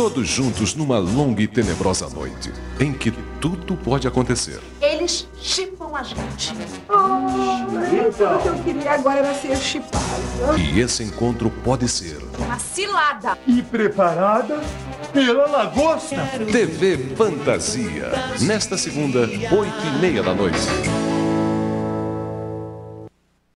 Todos juntos numa longa e tenebrosa noite, em que tudo pode acontecer. Eles chipam a gente. O que eu queria agora era ser chipado. E esse encontro pode ser Uma cilada. E preparada pela lagosta. TV Fantasia, nesta segunda, 8h30 da noite.